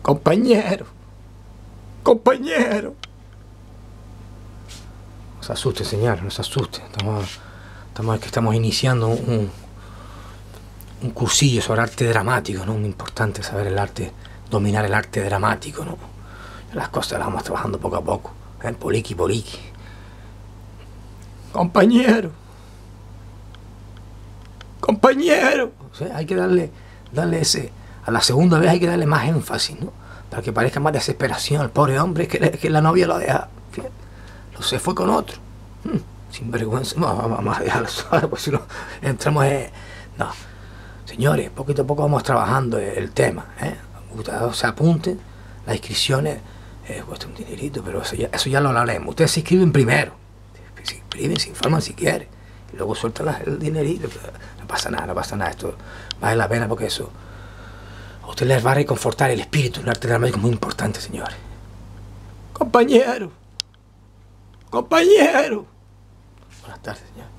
Compañero. Compañero. No se asuste, señor, no se asuste. Estamos iniciando un cursillo sobre arte dramático, ¿no? Muy importante saber el arte, dominar el arte dramático, ¿no? Las cosas las vamos trabajando poco a poco, poliqui. Compañero. Compañero. O sea, hay que darle ese... A la segunda vez hay que darle más énfasis, ¿no? Para que parezca más desesperación al pobre hombre que la novia lo deja. Fíjate, se fue con otro. Sin vergüenza. No, vamos a dejarlo solo, pues si no entramos en... No. Señores, poquito a poco vamos trabajando el tema, Ustedes se apunten, las inscripciones cuesta un dinerito, pero eso ya lo hablaremos. Ustedes se inscriben primero. Se inscriben, se informan si quieren. Y luego sueltan el dinerito. No pasa nada. Esto vale la pena porque eso... A ustedes les va a reconfortar el espíritu. El arte dramático es muy importante, señores. Compañero. Buenas tardes, señor.